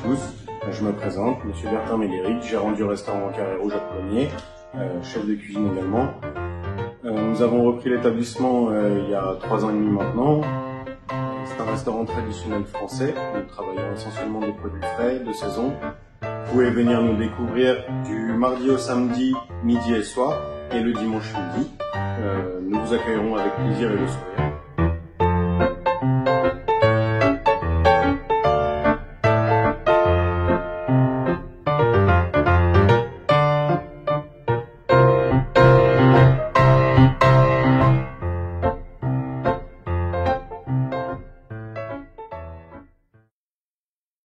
tous, je me présente, Monsieur Bertin Médéric, gérant du restaurant Carré Rouge à Coulommiers, chef de cuisine également. Nous avons repris l'établissement il y a 3 ans et demi maintenant. C'est un restaurant traditionnel français, nous travaillons essentiellement des produits frais, de saison. Vous pouvez venir nous découvrir du mardi au samedi, midi et soir, et le dimanche midi. Nous vous accueillerons avec plaisir et le sourire.